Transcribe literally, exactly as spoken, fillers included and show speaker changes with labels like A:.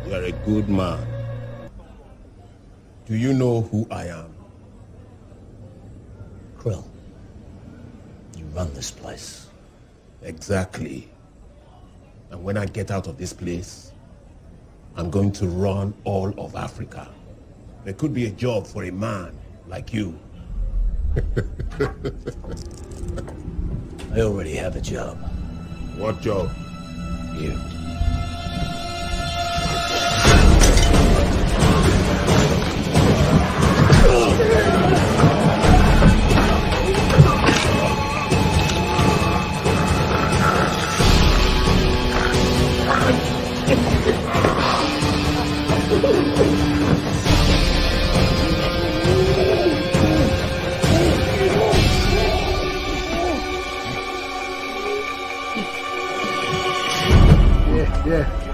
A: You're a good man. Do you know who I am?
B: Krill, you run this place.
A: Exactly. And when I get out of this place, I'm going to run all of Africa. There could be a job for a man like you.
B: I already have a job.
A: What job?
B: You.
C: Yeah.